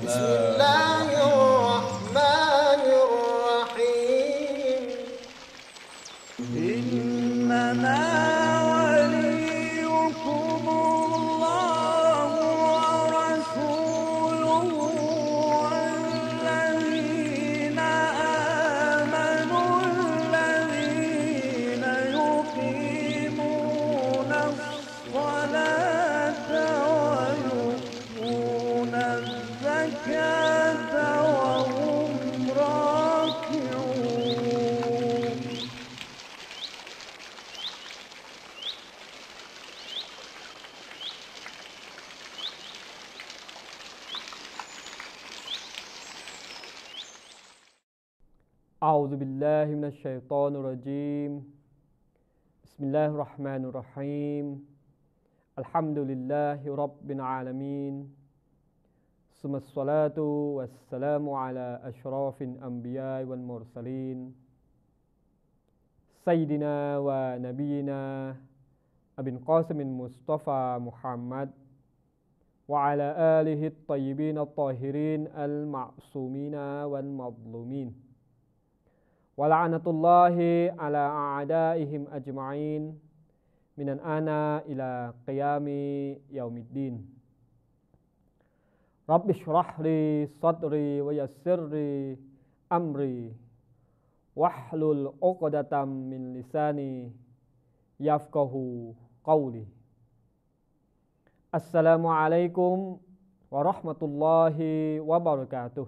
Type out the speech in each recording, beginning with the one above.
بسم الله الرحمن الرحيم إنما وليكم الله ورسوله والذين آمنوا الذين يقيمون الصلاة ويؤتون الزكاة وهم راكعون أعوذ بالله من الشيطان الرجيم بسم الله الرحمن الرحيم الحمد لله رب العالمين ثم الصلاة والسلام على أشرف الأنبياء والمرسلين سيدنا ونبينا أبي القاسم المصطفى محمد وعلى آله الطيبين الطاهرين المعصومين والمظلومين ولعنة الله على أعدائهم أجمعين من الآن إلى قيام يوم الدين رب اشرح لي صدري ويسر لي أمري واحلل عقدة من لساني يفقه قولي السلام عليكم ورحمة الله وبركاته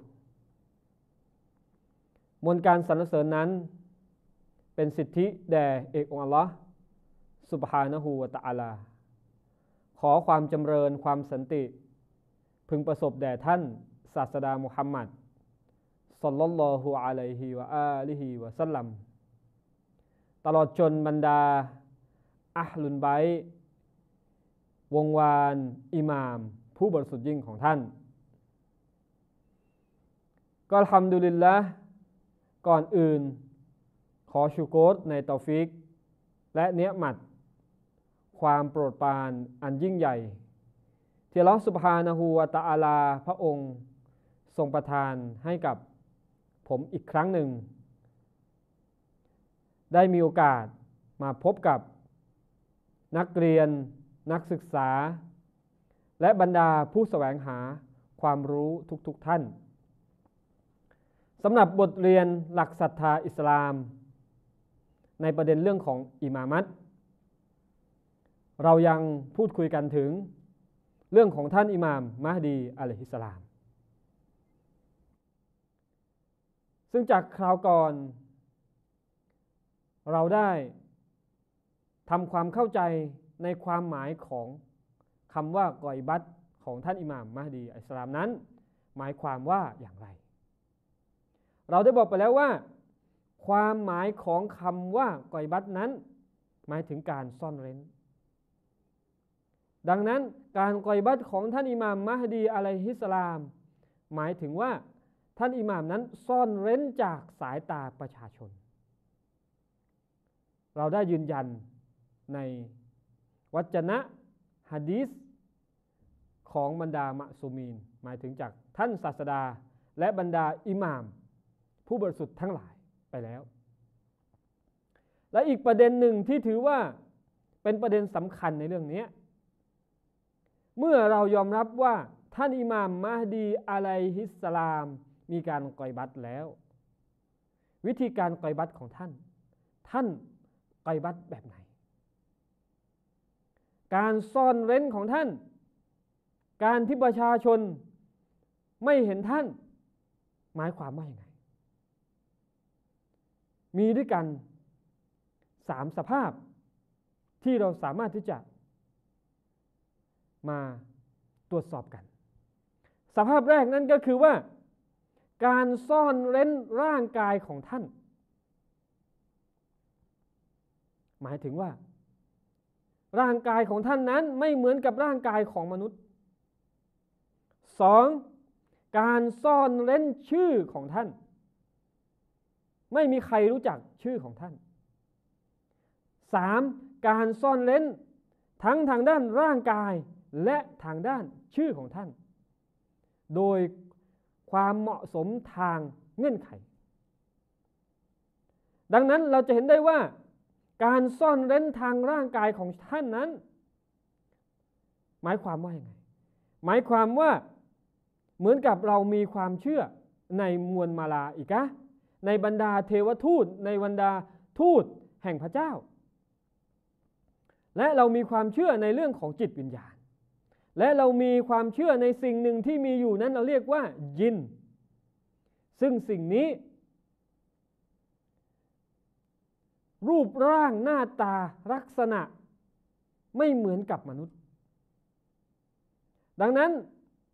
มวลการสรรเสริญนั้นเป็นสิทธิแด่เอกองค์อัลลอฮ์ซุบฮานะฮูวะตะอาลาขอความจำเริญความสันติพึงประสบแด่ท่านศาสดามุฮัมมัดศ็อลลัลลอฮุอะลัยฮิวะอาลิฮิวะซัลลัมตลอดจนบรรดาอะห์ลุลบัยต์วงวานอิหม่ามผู้บริสุทธิ์ยิ่งของท่านก็อัลฮัมดุลิลละห์ก่อนอื่นขอชูโกรในตอฟิกและเนียมัตความโปรดปรานอันยิ่งใหญ่ที่อัลเลาะห์ซุบฮานะฮูวะตะอาลาพระองค์ทรงประทานให้กับผมอีกครั้งหนึ่งได้มีโอกาสมาพบกับนักเรียนนักศึกษาและบรรดาผู้แสวงหาความรู้ทุกท่านสำหรับบทเรียนหลักศรัทธาอิสลามในประเด็นเรื่องของอิหม่ามัตเรายังพูดคุยกันถึงเรื่องของท่านอิหม่ามมะฮดีอะลัยฮิสสลามซึ่งจากคราวก่อนเราได้ทำความเข้าใจในความหมายของคำว่ากอยบัตของท่านอิหม่ามมะฮดีอะลัยฮิสสลามนั้นหมายความว่าอย่างไรเราได้บอกไปแล้วว่าความหมายของคำว่ากอยบัตนั้นหมายถึงการซ่อนเร้นดังนั้นการกอยบัตของท่านอิหม่ามมะฮดีอะลัยฮิสสลามหมายถึงว่าท่านอิหม่ามนั้นซ่อนเร้นจากสายตาประชาชนเราได้ยืนยันในวจนะหะดีษของบรรดามะซูมีนหมายถึงจากท่านศาสดาและบรรดาอิหม่ามผู้บริสุทธิ์ทั้งหลายไปแล้วและอีกประเด็นหนึ่งที่ถือว่าเป็นประเด็นสำคัญในเรื่องนี้เมื่อเรายอมรับว่าท่านอิหม่ามมะฮดีอะลัยฮิสสลามมีการกอยบัตแล้ววิธีการกอยบัตของท่านกอยบัตแบบไหนการซ่อนเร้นของท่านการที่ประชาชนไม่เห็นท่านหมายความว่าอย่างไรมีด้วยกัน3สภาพที่เราสามารถที่จะมาตรวจสอบกันสภาพแรกนั้นก็คือว่าการซ่อนเร้นร่างกายของท่านหมายถึงว่าร่างกายของท่านนั้นไม่เหมือนกับร่างกายของมนุษย์ 2. การซ่อนเร้นชื่อของท่านไม่มีใครรู้จักชื่อของท่าน 3. การซ่อนเร้นทั้งทางด้านร่างกายและทางด้านชื่อของท่าน โดยความเหมาะสมทางเงื่อนไขดังนั้นเราจะเห็นได้ว่าการซ่อนเร้นทางร่างกายของท่านนั้นหมายความว่าอย่างไรหมายความว่าเหมือนกับเรามีความเชื่อในมวลมาลาอิกะห์ในบรรดาเทวทูตในบรรดาทูตแห่งพระเจ้าและเรามีความเชื่อในเรื่องของจิตวิญญาณและเรามีความเชื่อในสิ่งหนึ่งที่มีอยู่นั้นเราเรียกว่ายินซึ่งสิ่งนี้รูปร่างหน้าตาลักษณะไม่เหมือนกับมนุษย์ดังนั้น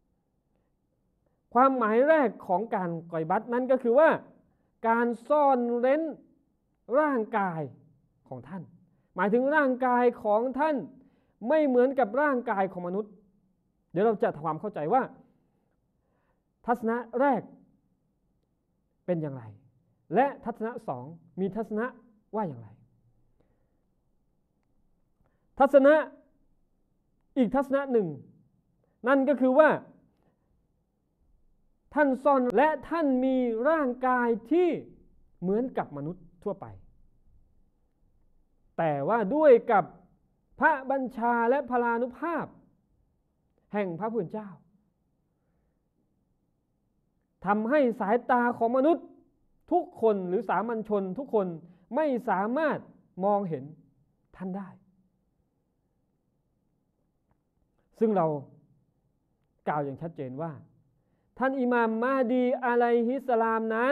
ความหมายแรกของการกอยบัตนั้นก็คือว่าการซ่อนเร้นร่างกายของท่านหมายถึงร่างกายของท่านไม่เหมือนกับร่างกายของมนุษย์เดี๋ยวเราจะทำความเข้าใจว่าทัศนะแรกเป็นอย่างไรและทัศนะสองมีทัศนะว่าอย่างไรทัศนะอีกทัศนะหนึ่งนั่นก็คือว่าท่านซ่อนและท่านมีร่างกายที่เหมือนกับมนุษย์ทั่วไปแต่ว่าด้วยกับพระบัญชาและพลานุภาพแห่งพระผู้เป็นเจ้าทำให้สายตาของมนุษย์ทุกคนหรือสามัญชนทุกคนไม่สามารถมองเห็นท่านได้ซึ่งเรากล่าวอย่างชัดเจนว่าท่านอิหม่ามมะฮดีอะลัยฮิสสลามนั้น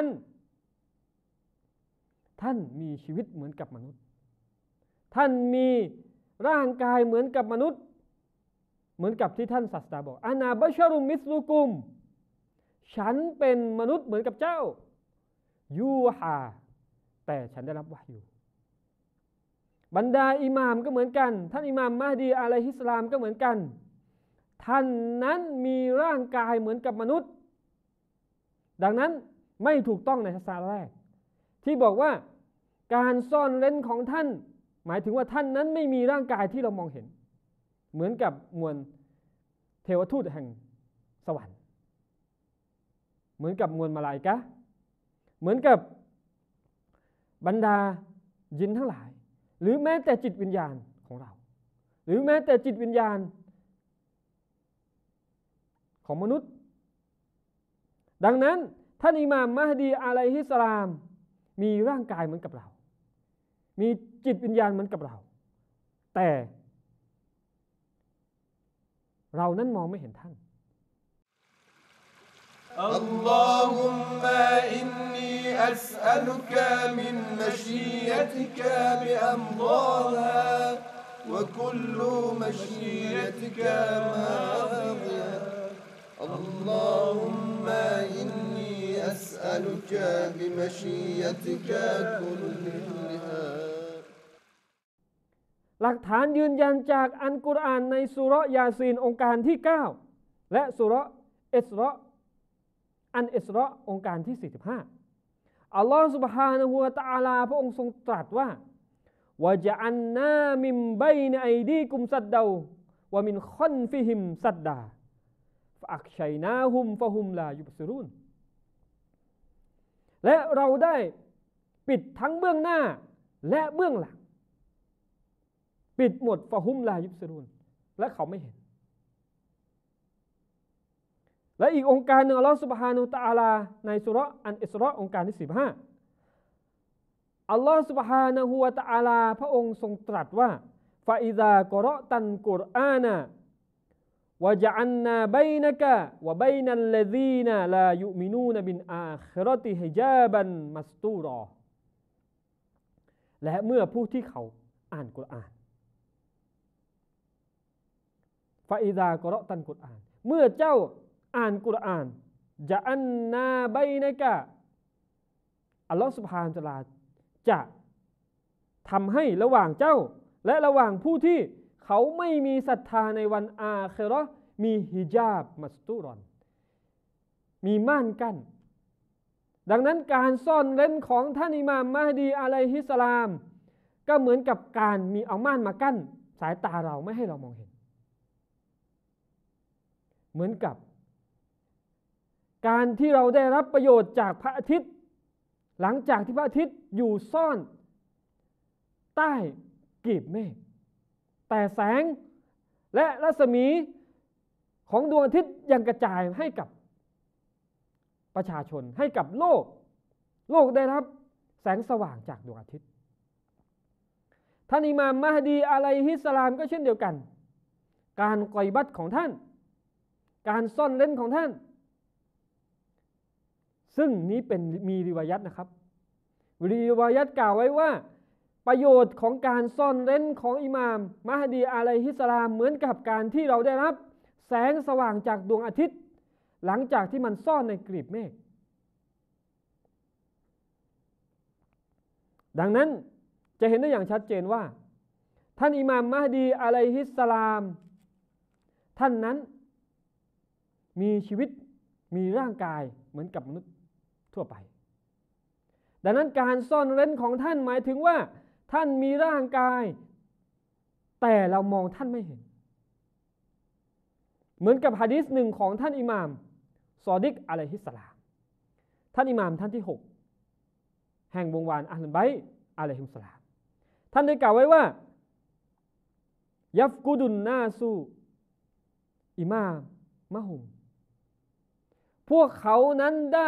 ท่านมีชีวิตเหมือนกับมนุษย์ท่านมีร่างกายเหมือนกับมนุษย์เหมือนกับที่ท่านศาสดาบอกอานาบัชรุมมิสลุกุมฉันเป็นมนุษย์เหมือนกับเจ้ายูฮาแต่ฉันได้รับวะห์ยูบรรดาอิหม่ามก็เหมือนกันท่านอิหม่ามมะฮดีอะลัยฮิสสลามก็เหมือนกันท่านนั้นมีร่างกายเหมือนกับมนุษย์ดังนั้นไม่ถูกต้องในทัศนะแรกที่บอกว่าการซ่อนเร้นของท่านหมายถึงว่าท่านนั้นไม่มีร่างกายที่เรามองเห็นเหมือนกับมวลเทวทูตแห่งสวรรค์เหมือนกับมวลมลาอิกะห์เหมือนกับบรรดายินทั้งหลายหรือแม้แต่จิตวิญญาณของเราหรือแม้แต่จิตวิญญาณของมนุษย์ดังนั้นท่านอิหม่ามมะฮดีอะลัยฮิสสลามมีร่างกายเหมือนกับเรามีจิตวิญญาณเหมือนกับเราแต่เรานั้นมองไม่เห็นท่าน اللهم إني أسألك من مشيئتك بأمضاها وكل مشيئتك ماضية اللهم إني أسألك بمشيئتك كلها หลักฐานยืนยันจากอัลกุรอานในซูเราะห์ยาซีนองค์การที่9และซูเราะห์อิสเราะห์อันอิสเราะห์องค์การที่45อัลลอฮฺซุบฮานะฮูวะตะอาลาพระองค์ทรงตรัสว่าวะญะอันนามินบัยนอัยดีกุมซัดดาวะมินคันฟิฮิมซัดดาฟะอักชัยนาฮุมฟะฮุมลายุบซิรุนและเราได้ปิดทั้งเบื้องหน้าและเบื้องหลังปิดหมดฟะฮุมลายุบซิรุนและเขาไม่เห็นและอีกองค์การหนึ่งอัลลอฮฺซุบฮานะฮูวะตะอาลาในซูเราะห์อันอิสเราะห์องค์การที่15อัลลอฮฺซุบฮานะฮูวะตะอาลาพระองค์ทรงตรัสว่าฟาอิซากะเราะตันกุรอานะวะญะอันนาบัยนะกะวะบัยนัลลซีนะลายุมินูนบิลอาคิเราะติฮิญาบันมัสตูรอและเมื่อผู้ที่เขาอ่านกุรอานฟาอิซากะเราะตันกุรอานเมื่อเจ้าอ่านกุรอานจะอันนาบัยนะกะอัลลอฮฺซุบฮานะฮูวะตะอาลาจะทำให้ระหว่างเจ้าและระหว่างผู้ที่เขาไม่มีศรัทธาในวันอาคิเราะห์มีฮิญาบมัสตูรอนมีม่านกั้นดังนั้นการซ่อนเร้นของท่านอิหม่ามมะฮดีอะลัยฮิสสลามก็เหมือนกับการมีเอาม่านมากั้นสายตาเราไม่ให้เรามองเห็นเหมือนกับการที่เราได้รับประโยชน์จากพระอาทิตย์หลังจากที่พระอาทิตย์อยู่ซ่อนใต้กลีบเมฆแต่แสงและรัศมีของดวงอาทิตย์ยังกระจายให้กับประชาชนให้กับโลกได้รับแสงสว่างจากดวงอาทิตย์ท่านอิหม่ามมะฮดีอะลัยฮิสสลามก็เช่นเดียวกันการกอยบัตของท่านการซ่อนเร้นของท่านซึ่งนี้เป็นมีริวายัตนะครับริวายัตกล่าวไว้ว่าประโยชน์ของการซ่อนเร้นของอิหม่ามมะฮดีอะลัยฮิสสลามเหมือนกับการที่เราได้รับแสงสว่างจากดวงอาทิตย์หลังจากที่มันซ่อนในกลีบเมฆดังนั้นจะเห็นได้อย่างชัดเจนว่าท่านอิหม่ามมะฮดีอะลัยฮิสสลามท่านนั้นมีชีวิตมีร่างกายเหมือนกับมนุษย์ทั่วไปดังนั้นการซ่อนเร้นของท่านหมายถึงว่าท่านมีร่างกายแต่เรามองท่านไม่เห็นเหมือนกับหะดีษหนึ่งของท่านอิหม่ามซอดิกอะลัยฮิสสลามท่านอิหม่ามท่านที่6แห่งวงวานอะห์ลุลบัยต์อะลัยฮิมุสสลามท่านได้กล่าวไว้ว่ายัฟกุดุนนาซูอิมามะฮุมพวกเขานั้นได้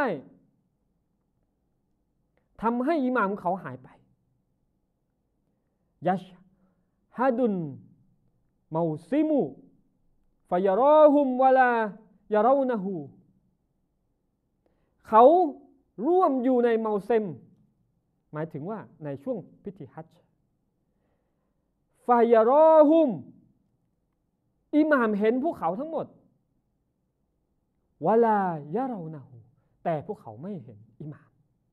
ทำให้อิหม่ามเขาหายไปยัชฮะดุนเมาซิมูฟะยะรอฮุมวะลายะรอนะฮูเขาร่วมอยู่ในเมาเซมหมายถึงว่าในช่วงพิธีฮัจญ์ฟะยะรอฮุมอิหม่ามเห็นพวกเขาทั้งหมดวะลายะรอนะฮูแต่พวกเขาไม่เห็นอิหม่าม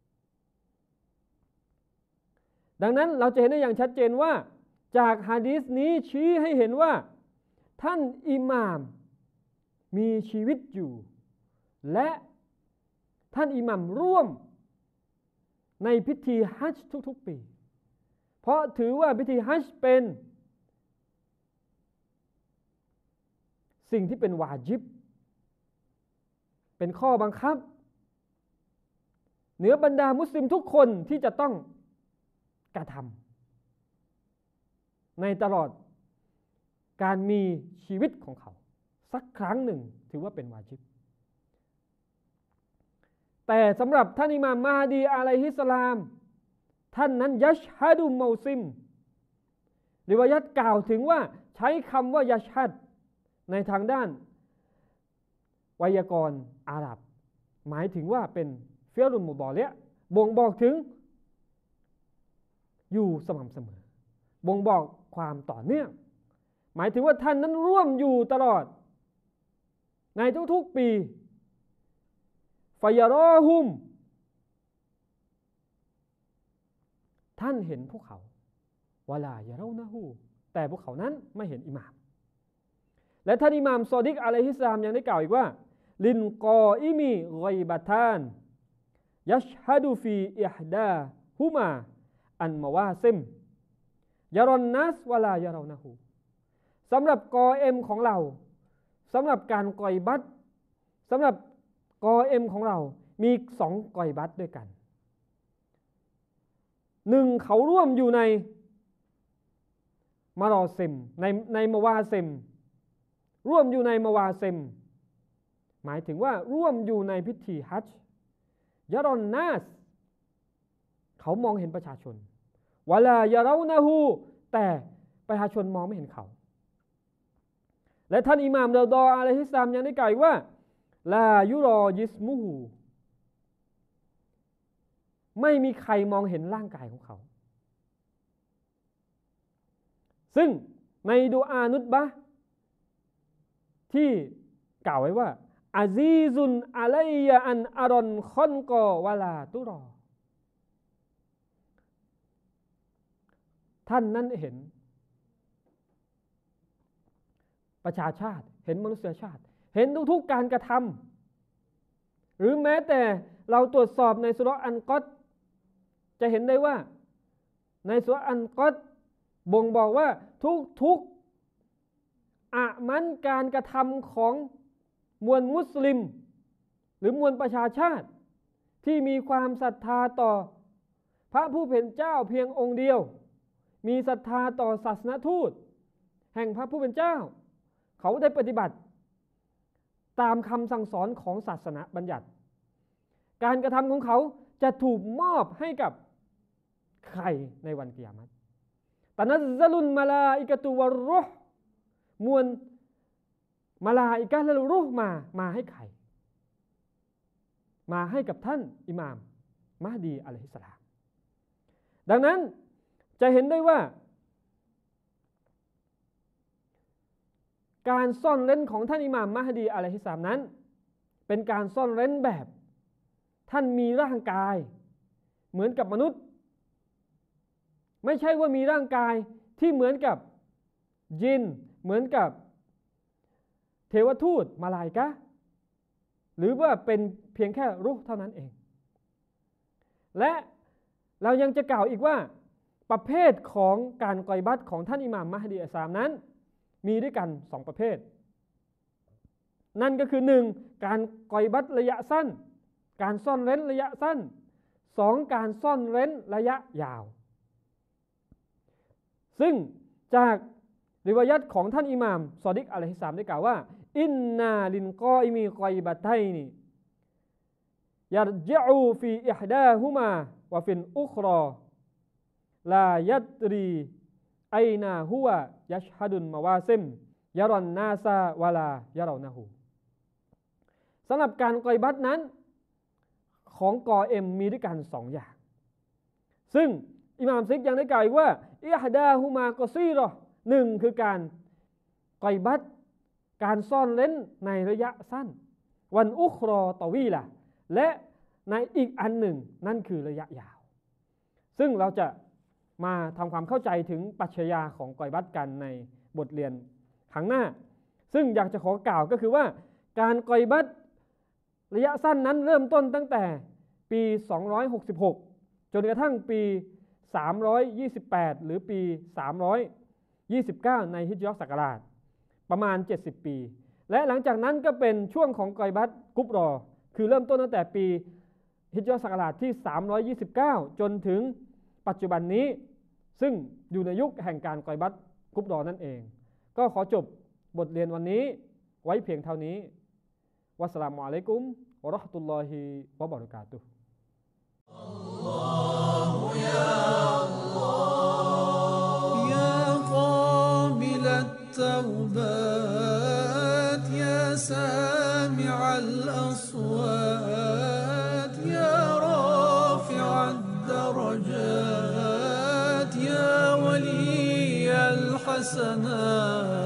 ดังนั้นเราจะเห็นได้อย่างชัดเจนว่าจากหะดีษนี้ชี้ให้เห็นว่าท่านอิหม่ามมีชีวิตอยู่และท่านอิหม่ามร่วมในพิธีฮัจญ์ทุกๆปีเพราะถือว่าพิธีฮัจญ์เป็นสิ่งที่เป็นวาญิบเป็นข้อบังคับเหนือบรรดามุสลิมทุกคนที่จะต้องกระทำในตลอดการมีชีวิตของเขาสักครั้งหนึ่งถือว่าเป็นวาญิบแต่สำหรับท่านอิหม่ามมะฮดีอะลัยฮิสสลามท่านนั้นยัชฮะดุเมาซิมริวายัตกล่าวถึงว่าใช้คำว่ายัชฮัดในทางด้านไวยากรณ์อาหรับหมายถึงว่าเป็นฟิอลุลมุฎอริบ่งบอกถึงอยู่สม่ำเสมอบ่งบอกความต่อเนื่องหมายถึงว่าท่านนั้นร่วมอยู่ตลอดในทุกๆปีฟะยะรอฮุมท่านเห็นพวกเขาวะลายะรอนะฮูแต่พวกเขานั้นไม่เห็นอิหม่ามและท่านอิหม่ามซอดิกอะลัยฮิสสลามยังได้กล่าวอีกว่าลินกออิมีฆอยบะตานยัชฮะดุฟีอิฮดาฮุมาอันมาวาซิมยารอนนัสวะลายะรอนะฮูสำหรับกอเอ็มของเราสำหรับการกอยบัตสำหรับกอเอ็มของเรามี2กอยบัตด้วยกัน1เขาร่วมอยู่ในมารอเซมในมาวาเซมร่วมอยู่ในมาวาเซมหมายถึงว่าร่วมอยู่ในพิธีฮัจญ์ยารอนนัสเขามองเห็นประชาชนวะลายะรอนะฮูแต่ประชาชนมองไม่เห็นเขาและท่านอิหม่ามรอฎออะลัยฮิสสลามยังได้กล่าวว่าลายุรอยิสมุฮูไม่มีใครมองเห็นร่างกายของเขาซึ่งในดุอานุตบะห์ที่กล่าวไว้ว่าอาซีซุนอะลัยยะอันอารอนคอนกอวะลาตุรอท่านนั้นเห็นประชาชาติเห็นมนุษยชาติเห็นทุกๆการกระทำหรือแม้แต่เราตรวจสอบในสุเราะห์อันกอดจะเห็นได้ว่าในสุเราะห์อันกอดบ่งบอกว่าทุกๆอะมันการกระทำของมวลมุสลิมรือมวลประชาชาติที่มีความศรัทธาต่อพระผู้เป็นเจ้าเพียงองค์เดียวมีศรัทธาต่อศาสนทูตแห่งพระผู้เป็นเจ้าเขาได้ปฏิบัติตามคำสั่งสอนของศาสนาบัญญัติการกระทำของเขาจะถูกมอบให้กับใครในวันกิยามะฮ์ตะนัซซะลุลมะลาอิกะตุวัรรูห์มวลมลาอิกะฮ์และรูห์มาให้ใครมาให้กับท่านอิหม่ามมะฮดีอะลัยฮิสสลามดังนั้นจะเห็นได้ว่าการซ่อนเร้นของท่านอิหม่ามมะฮดีอะลัยฮิสสลามนั้นเป็นการซ่อนเร้นแบบท่านมีร่างกายเหมือนกับมนุษย์ไม่ใช่ว่ามีร่างกายที่เหมือนกับยินเหมือนกับเทวทูตมาลาอิกะฮ์หรือว่าเป็นเพียงแค่รูห์เท่านั้นเองและเรายังจะกล่าวอีกว่าประเภทของการกอยบัตของท่านอิหม่ามมะฮดีอะลัยฮิสสลามนั้นมีด้วยกัน2ประเภทนั่นก็คือ1การกอยบัตระยะสั้นการซ่อนเร้นระยะสั้น2การซ่อนเร้นระยะยาวซึ่งจากริวายัตของท่านอิหม่ามซอดิกอะลัยฮิสสลามได้กล่าวว่าอินนาลินกออิมีกอยบัตไทนียัรญิอูฟีอิฮดาฮุมาวะฟินอุครอลายัตรีไอนาฮุวะยัชฮัดุนมาวาซิมยะรอนนาซาวะลายะรอนะฮูสำหรับการกอยบัตนั้นของกอเอ็มมีด้วยกัน2อย่างซึ่งอิหม่ามซิกยังได้กล่าวอีกว่าอิฮดาฮุมากอซีรอ1คือการกอยบัตการซ่อนเร้นในระยะสั้นวันอุครอตอวีละและในอีกอันหนึ่งนั่นคือระยะยาวซึ่งเราจะมาทำความเข้าใจถึงปรัชญาของกอยบัตกันในบทเรียนครั้งหน้าซึ่งอยากจะขอกล่าวก็คือว่าการกอยบัตระยะสั้นนั้นเริ่มต้นตั้งแต่ปี266จนกระทั่งปี328หรือปี329ในฮิจเราะห์ศักราชประมาณ70ปีและหลังจากนั้นก็เป็นช่วงของกอยบัตกุบรอคือเริ่มต้นตั้งแต่ปีฮิจเราะห์ศักราชที่329จนถึงปัจจุบันนี้ซึ่งอยู่ในยุคแห่งการกอยบัตกุบรอนั่นเองก็ขอจบบทเรียนวันนี้ไว้เพียงเท่านี้วัสสลามุอะลัยกุมวะเราะห์มะตุลลอฮิวะบะเราะกาตุฮ์อัลลอฮุยาอัลลอฮ์ยาฆอบิลัตเตาบาตยาซามิอัลอัศวาตยารอฟิอัดดารญาตยาวะลีอัลฮัสนา